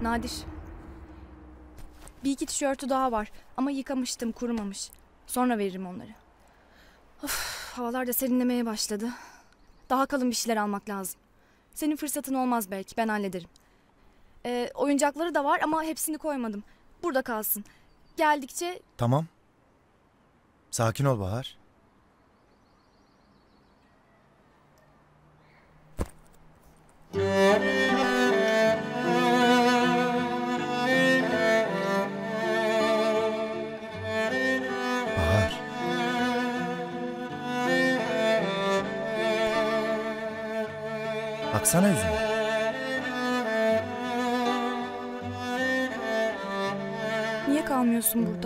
Nadir. Bir iki tişörtü daha var ama yıkamıştım, kurumamış. Sonra veririm onları. Of, havalar da serinlemeye başladı. Daha kalın bir şeyler almak lazım. Senin fırsatın olmaz belki, ben hallederim. Oyuncakları da var ama hepsini koymadım. Burada kalsın. Geldikçe... Tamam. Sakin ol Bahar. Bahar. Baksana yüzüme. Niye kalmıyorsun burada?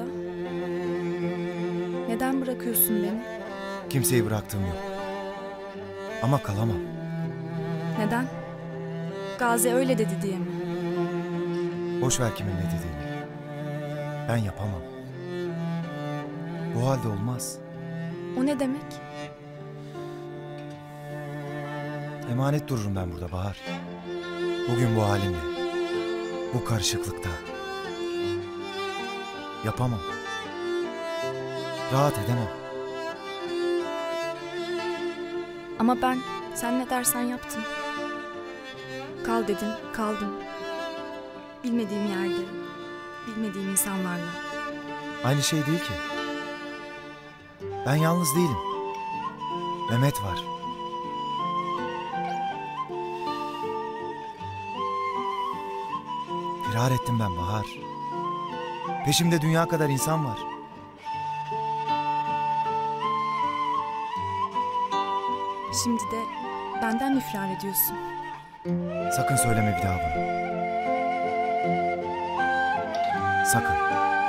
Neden bırakıyorsun beni? Kimseyi bıraktığım yok. Ama kalamam. Neden? Gazi öyle dedi diye mi? Boş ver kimin ne dediğini. Ben yapamam. Bu halde olmaz. O ne demek? Emanet dururum ben burada Bahar. Bugün bu halimle. Bu karışıklıkta. Yapamam. Rahat edemem. Ama ben, sen ne dersen yaptım. Kal dedin, kaldım. Bilmediğim yerde, bilmediğim insanlarla. Aynı şey değil ki. Ben yalnız değilim. Mehmet var. Firar ettim ben Bahar. Peşimde dünya kadar insan var. Şimdi de benden mi firar ediyorsun? Sakın söyleme bir daha bunu. Sakın.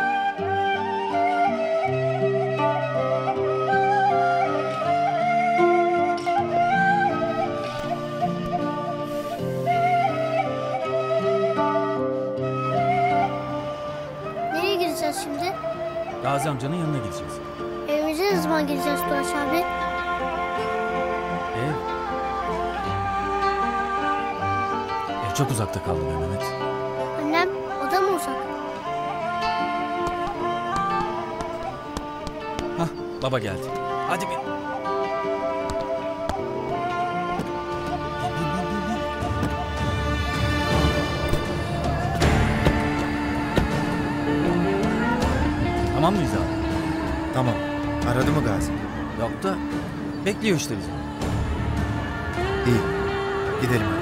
Nereye gideceğiz şimdi? Gazi amcanın yanına gideceğiz. Evimize ne zaman gideceğiz Doğaç abi? Ev çok uzakta kaldı be Mehmet. Annem, o da mı uzak? Hah, baba geldi. Hadi bin. Tamam mıyız abi? Tamam. Aradı mı Gazi? Yok da bekliyor işte bizi. İyi. Gidelim.